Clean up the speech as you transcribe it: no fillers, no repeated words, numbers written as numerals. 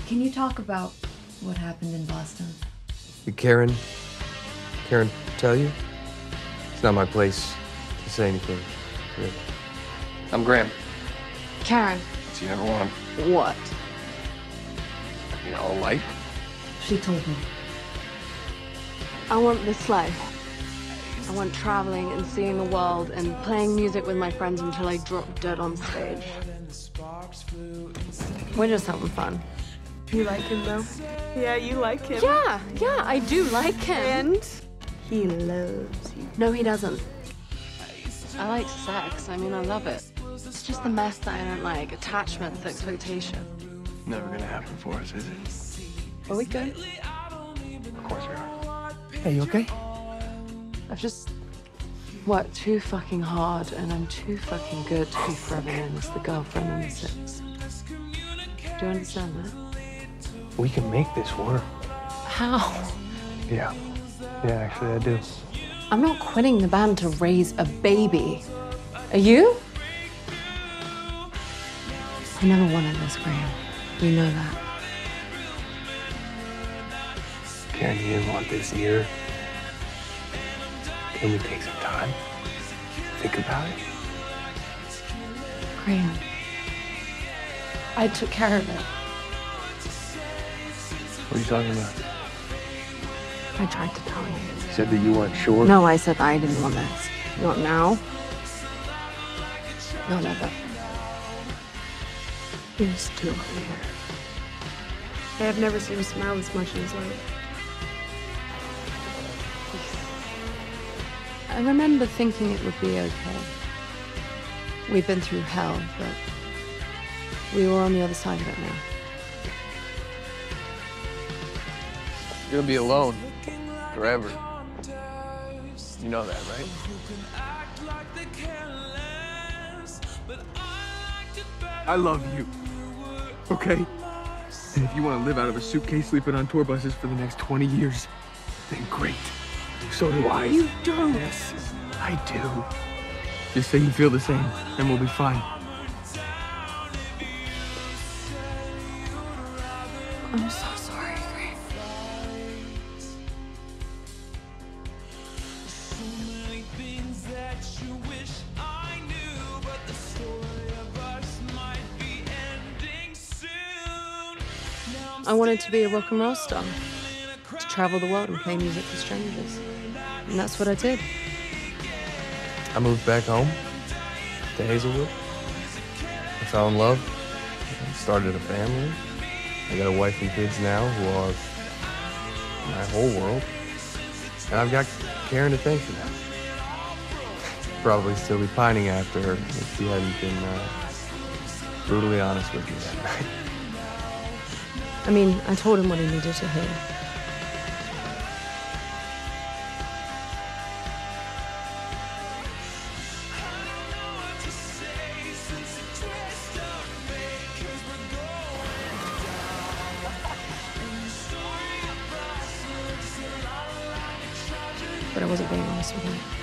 Can you talk about what happened in Boston? Did Karen tell you? It's not my place to say anything, really. I'm Graham. Karen. So you ever want What? a life? She told me. I want this life. I want traveling and seeing the world and playing music with my friends until I drop dead on stage. We're just having fun. You like him, though? Yeah, you like him. Yeah, I do like him. And he loves you. No, he doesn't. I like sex. I mean, I love it. It's just the mess that I don't like. Attachment with expectation. Never gonna happen for us, is it? Are we good? Of course we are. Hey, you okay? I've just worked too fucking hard, and I'm too fucking good to be forever known as the girlfriend in the six. Do you understand that? We can make this work. How? Yeah, actually I do. I'm not quitting the band to raise a baby. Are you? I never wanted this, Graham. You know that. Karen, you didn't want this year. Can we take some time? Think about it. Graham. I took care of it. What are you talking about? I tried to tell you. You said that you weren't sure? No, I said I didn't want this. Not now. Not ever. You're still here. I have never seen him smile this much in his life. I remember thinking it would be okay. We've been through hell, but we were on the other side of it now. You're gonna be alone forever. You know that, right? I love you, okay? And if you want to live out of a suitcase sleeping on tour buses for the next 20 years, then great. So do I. You don't. Yes, I do. Just say you feel the same, and we'll be fine. I'm so sorry, Graham. I wanted to be a rock and roll star, to travel the world and play music for strangers. And that's what I did. I moved back home to Hazelwood. I fell in love, started a family. I got a wife and kids now who are my whole world. And I've got Karen to thank for that. Probably still be pining after her if she hadn't been brutally honest with me that night. I mean, I told him what he needed to hear. But I wasn't being honest with him.